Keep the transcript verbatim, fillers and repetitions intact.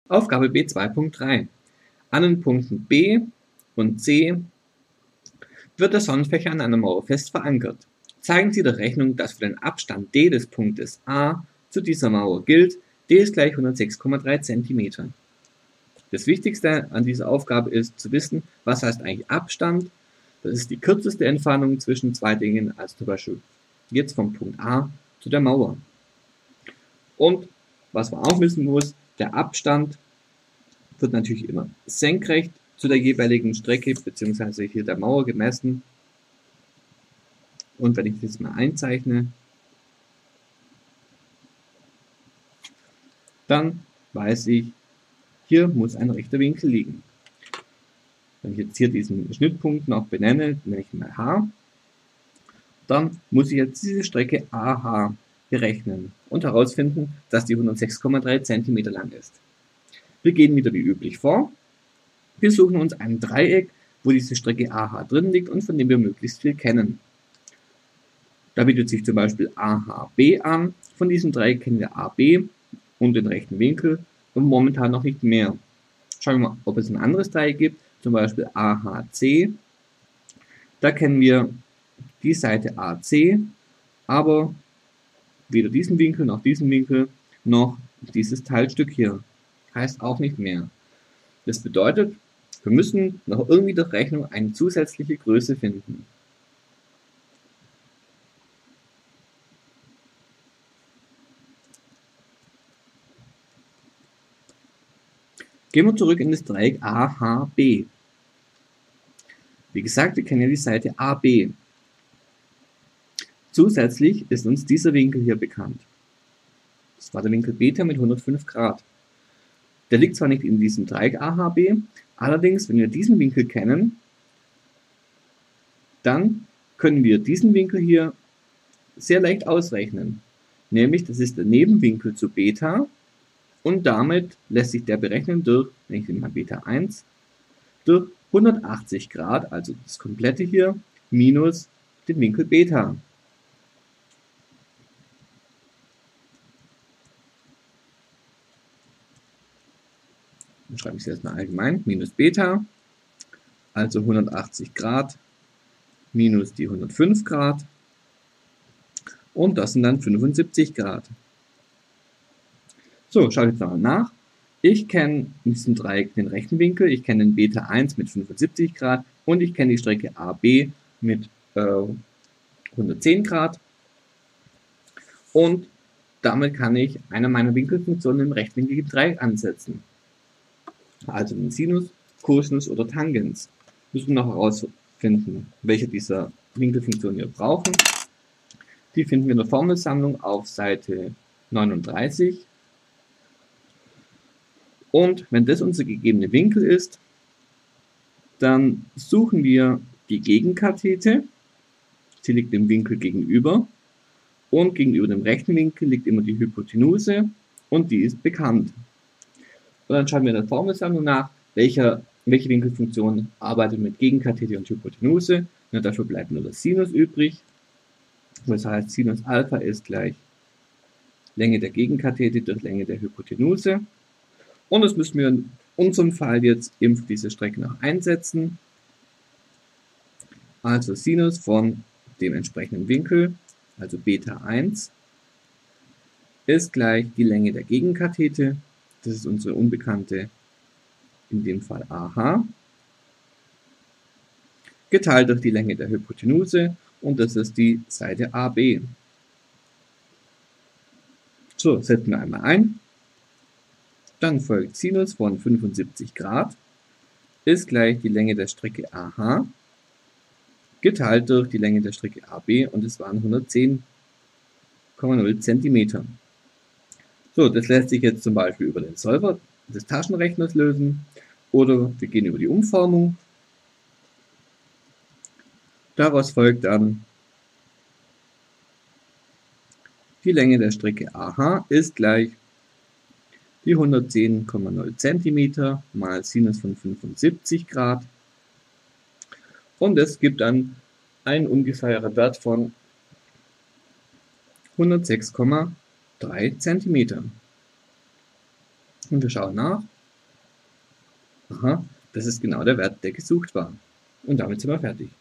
Aufgabe B zwei Punkt drei. An den Punkten B und C wird der Sonnenfächer an einer Mauer fest verankert. Zeigen Sie der Rechnung, dass für den Abstand d des Punktes A zu dieser Mauer gilt. D ist gleich hundertsechs Komma drei Zentimeter. Das Wichtigste an dieser Aufgabe ist zu wissen, was heißt eigentlich Abstand. Das ist die kürzeste Entfernung zwischen zwei Dingen, also zum Beispiel jetzt vom Punkt A zu der Mauer. Und was man auch wissen muss, der Abstand wird natürlich immer senkrecht zu der jeweiligen Strecke bzw. hier der Mauer gemessen. Und wenn ich das mal einzeichne, dann weiß ich, hier muss ein rechter Winkel liegen. Wenn ich jetzt hier diesen Schnittpunkt noch benenne, nenne ich mal H, dann muss ich jetzt diese Strecke A H berechnen und herausfinden, dass die hundertsechs Komma drei Zentimeter lang ist. Wir gehen wieder wie üblich vor. Wir suchen uns ein Dreieck, wo diese Strecke A H drin liegt und von dem wir möglichst viel kennen. Da bietet sich zum Beispiel A H B an. Von diesem Dreieck kennen wir A B und den rechten Winkel und momentan noch nicht mehr. Schauen wir mal, ob es ein anderes Dreieck gibt, zum Beispiel A H C. Da kennen wir die Seite A C, aber weder diesen Winkel noch diesen Winkel noch dieses Teilstück hier. Heißt auch nicht mehr. Das bedeutet, wir müssen noch irgendwie durch Rechnung eine zusätzliche Größe finden. Gehen wir zurück in das Dreieck A H B. Wie gesagt, wir kennen ja die Seite A B. Zusätzlich ist uns dieser Winkel hier bekannt. Das war der Winkel Beta mit hundertfünf Grad. Der liegt zwar nicht in diesem Dreieck A H B, allerdings, wenn wir diesen Winkel kennen, dann können wir diesen Winkel hier sehr leicht ausrechnen. Nämlich, das ist der Nebenwinkel zu Beta. Und damit lässt sich der berechnen durch, wenn ich nehme mal Beta eins, durch hundertachtzig Grad, also das komplette hier, minus den Winkel Beta. Dann schreibe ich es jetzt mal allgemein, minus Beta, also hundertachtzig Grad, minus die hundertfünf Grad. Und das sind dann fünfundsiebzig Grad. So, schaue ich jetzt mal nach. Ich kenne in diesem Dreieck den rechten Winkel, ich kenne den Beta eins mit fünfundsiebzig Grad und ich kenne die Strecke A B mit äh, hundertzehn Grad. Und damit kann ich eine meiner Winkelfunktionen im rechtwinkligen Dreieck ansetzen. Also den Sinus, Cosinus oder Tangens. Müssen wir noch herausfinden, welche dieser Winkelfunktionen wir brauchen. Die finden wir in der Formelsammlung auf Seite neununddreißig. Und wenn das unser gegebene Winkel ist, dann suchen wir die Gegenkathete. Sie liegt dem Winkel gegenüber. Und gegenüber dem rechten Winkel liegt immer die Hypotenuse und die ist bekannt. Und dann schauen wir in der Formelsammlung nach, welcher, welche Winkelfunktion arbeitet mit Gegenkathete und Hypotenuse. Und dafür bleibt nur das Sinus übrig. Das heißt, Sinus Alpha ist gleich Länge der Gegenkathete durch Länge der Hypotenuse. Und das müssen wir in unserem Fall jetzt eben für diese Strecke noch einsetzen. Also Sinus von dem entsprechenden Winkel, also Beta eins, ist gleich die Länge der Gegenkathete. Das ist unsere unbekannte, in dem Fall A H, geteilt durch die Länge der Hypotenuse und das ist die Seite A B. So, setzen wir einmal ein. Dann folgt Sinus von fünfundsiebzig Grad ist gleich die Länge der Strecke A H geteilt durch die Länge der Strecke A B und es waren hundertzehn Komma null Zentimeter. So, das lässt sich jetzt zum Beispiel über den Solver des Taschenrechners lösen oder wir gehen über die Umformung. Daraus folgt dann die Länge der Strecke A H ist gleich die hundertzehn Komma null Zentimeter mal Sinus von fünfundsiebzig Grad und es gibt dann einen ungefähren Wert von hundertsechs Komma drei Zentimeter. Und wir schauen nach. Aha, das ist genau der Wert, der gesucht war. Und damit sind wir fertig.